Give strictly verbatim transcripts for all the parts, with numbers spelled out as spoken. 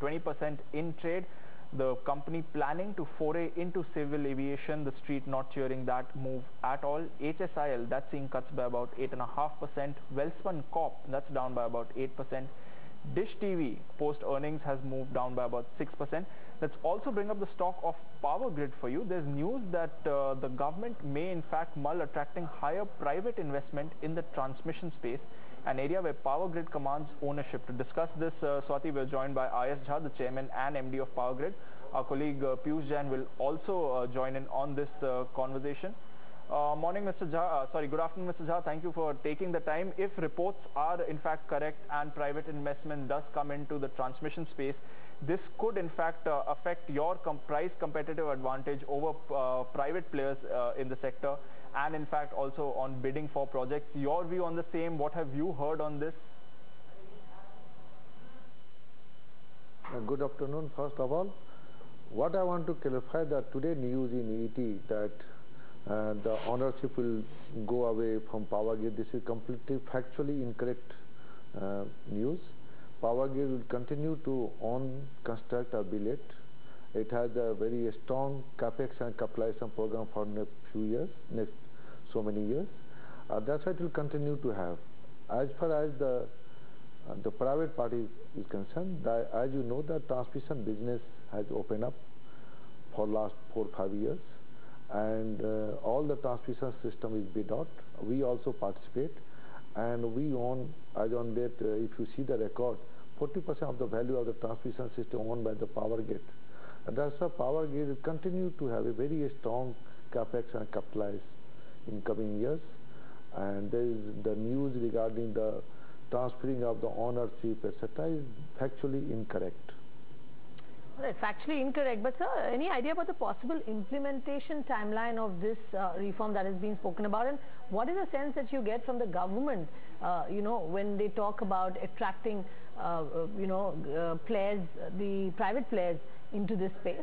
twenty percent in trade. The company planning to foray into civil aviation, the street not cheering that move at all. H S I L, that's seeing cuts by about eight point five percent. Welspun Corp, that's down by about eight percent. Dish T V post earnings has moved down by about six percent. Let's also bring up the stock of Power Grid for you. There's news that uh, the government may in fact mull attracting higher private investment in the transmission space, an area where Power Grid commands ownership. To discuss this, uh, Swati, we're joined by I S Jha, the chairman and M D of Power Grid. Our colleague uh, Piyush Jain will also uh, join in on this uh, conversation. Uh, morning, Mister Jha. Uh, sorry, good afternoon, Mister Jha. Thank you for taking the time. If reports are in fact correct and private investment does come into the transmission space, this could in fact uh, affect your com price competitive advantage over uh, private players uh, in the sector, and in fact also on bidding for projects. Your view on the same, what have you heard on this? Uh, good afternoon. First of all, what I want to clarify that today news in E T that uh, the ownership will go away from Power Grid. This is completely factually incorrect uh, news. Power Grid will continue to own, construct or build it. It has a very strong capex and capitalization program for next few years, next so many years. Uh, that's what it will continue to have. As far as the uh, the private party is concerned, the, as you know, the transmission business has opened up for last four or five years, and uh, all the transmission system is bid out. We also participate, and we own, as on date, uh, if you see the record, forty percent of the value of the transmission system owned by the Power Grid. And that's why Power Grid will continue to have a very strong capex and capitalize in coming years. And there is the news regarding the transferring of the ownership, et cetera, is factually incorrect. Well, it's factually incorrect, but sir, any idea about the possible implementation timeline of this uh, reform that has been spoken about, and what is the sense that you get from the government, uh, you know, when they talk about attracting, uh, uh, you know, uh, players, the private players into this space?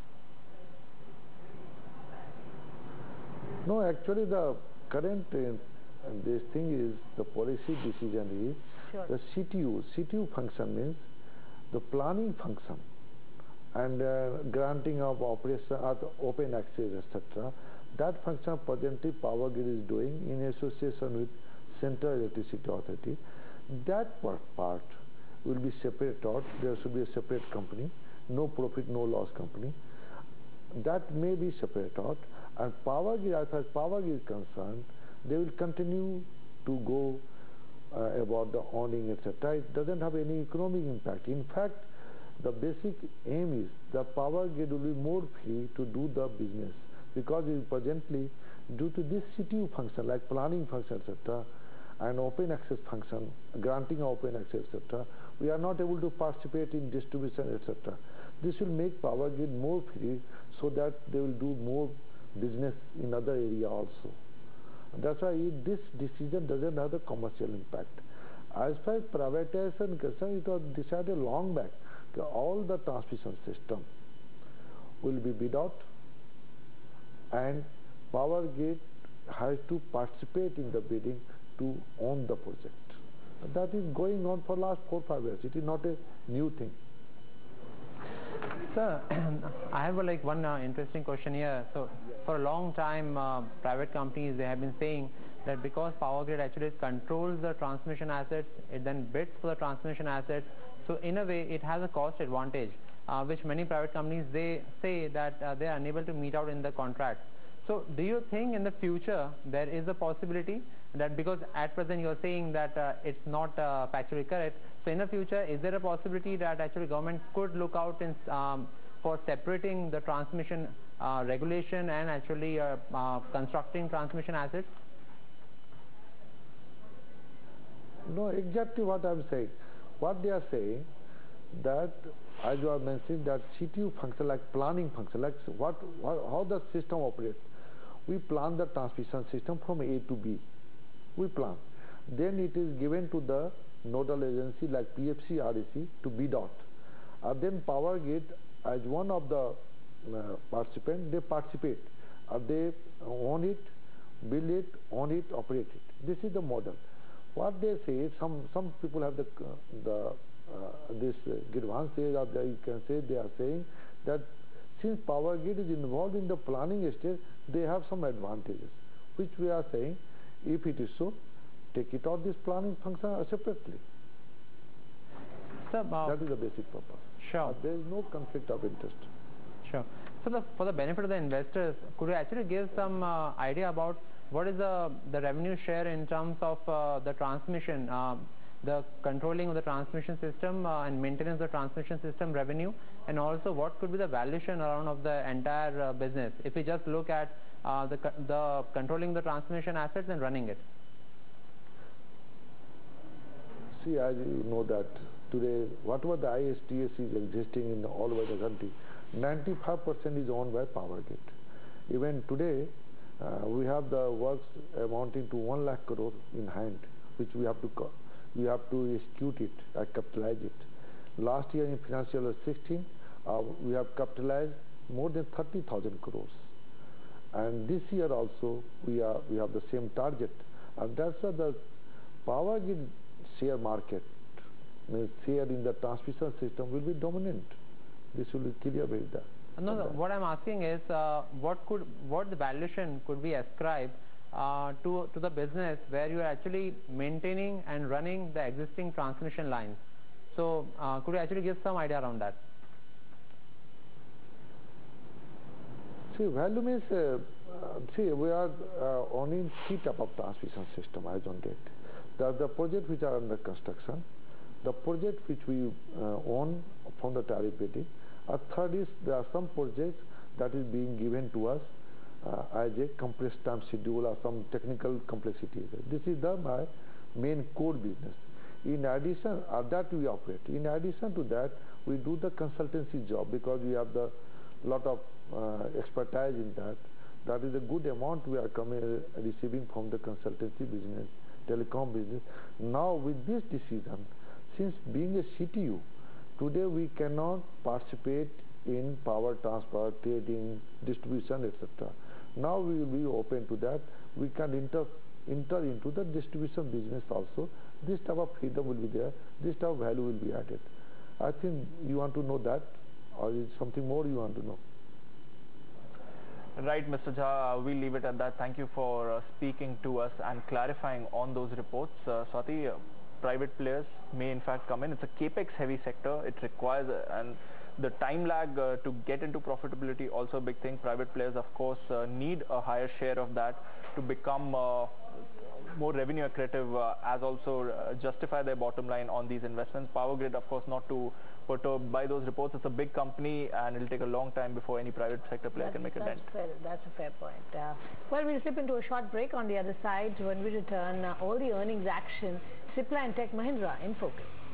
No, actually the current uh, this thing is, the policy decision is Sure. the C T U. C T U function means the planning function and uh, granting of operation at open access, et cetera. That function presently Power Grid is doing in association with Central Electricity Authority. That part will be separate out. There should be a separate company, no profit, no loss company. That may be separate out. And Power Grid, as far as Power Grid is concerned, they will continue to go uh, about the owning, et cetera. It doesn't have any economic impact. In fact, the basic aim is the Power Grid will be more free to do the business, because it is presently, due to this C T U function like planning function, et cetera, and open access function, granting open access, et cetera, we are not able to participate in distribution, et cetera. This will make Power Grid more free so that they will do more business in other area also. That's why this decision doesn't have the commercial impact. As far as privatization is concerned, it was decided long back that all the transmission system will be bid out, and Power Grid has to participate in the bidding to own the project. That is going on for last four five years. It is not a new thing. Sir, I have uh, like one uh, interesting question here. So, for a long time, uh, private companies, they have been saying that because Power Grid actually controls the transmission assets, it then bids for the transmission assets. So, in a way, it has a cost advantage, uh, which many private companies, they say that uh, they are unable to meet out in the contract. So, do you think in the future there is a possibility that, because at present you are saying that uh, it's not uh, factually correct, so in the future is there a possibility that actually government could look out in, um, for separating the transmission uh, regulation and actually uh, uh, constructing transmission assets? No, exactly what I'm saying. What they are saying, that as you are mentioning, that C T U function, like planning function, like what, what how the system operates. We plan the transmission system from A to B. We plan. Then it is given to the nodal agency like P F C, R E C to bid out. And then Power Grid, as one of the uh, participants, they participate. Uh, they own it, build it, own it, operate it. This is the model. What they say, some some people have the uh, the uh, this uh, Gidwan says, or the, you can say they are saying that since Power Grid is involved in the planning stage, they have some advantages, which we are saying, if it is so, take it out this planning function separately. So, uh, that is the basic purpose. Sure. Uh, there is no conflict of interest. Sure. So, the, for the benefit of the investors, could you actually give some uh, idea about what is the, the revenue share in terms of uh, the transmission, uh, the controlling of the transmission system uh, and maintenance of the transmission system revenue, and also what could be the valuation around of the entire uh, business if we just look at uh, the, the controlling the transmission assets and running it? See, as you know that today, whatever the I S T S is existing in all over the country, ninety-five percent is owned by Power Grid. Even today, uh, we have the works amounting to one lakh crore in hand, which we have to we have to execute it, uh, capitalize it. Last year in financial year sixteen, uh, we have capitalized more than thirty thousand crores, and this year also we are we have the same target, and that's why the Power Grid share market, means share in the transmission system will be dominant. This will be clear with that. No, no, what I'm asking is uh, what could what the valuation could be ascribed uh, to to the business where you are actually maintaining and running the existing transmission lines. So uh, could you actually give some idea around that? See, value means uh, uh, see we are uh, owning three type of transmission system as on date. There are the projects which are under construction, the project which we uh, own from the tariff bidding. A third is there are some projects that is being given to us uh, as a compressed time schedule or some technical complexity. This is the my main core business. In addition, uh, that we operate. In addition to that, we do the consultancy job because we have the lot of uh, expertise in that. That is a good amount we are coming uh, receiving from the consultancy business, telecom business. Now with this decision, since being a C T U, today we cannot participate in power transfer, trading, distribution, et cetera. Now we will be open to that. We can enter, enter into the distribution business also. This type of freedom will be there. This type of value will be added. I think you want to know that, or is something more you want to know? Right, Mister Jha, we'll leave it at that. Thank you for uh, speaking to us and clarifying on those reports. Uh, Swati, uh, private players may in fact come in. It's a capex heavy sector. It requires uh, and the time lag uh, to get into profitability also a big thing. Private players of course uh, need a higher share of that to become uh, more revenue accretive uh, as also uh, justify their bottom line on these investments. Power Grid of course not to perturbed by those reports. It's a big company and it'll take a long time before any private sector player that's, can make a that's dent. Fair, that's a fair point. Uh, well, we'll slip into a short break. On the other side, when we return, uh, all the earnings action, Cipla and Tech Mahindra in focus.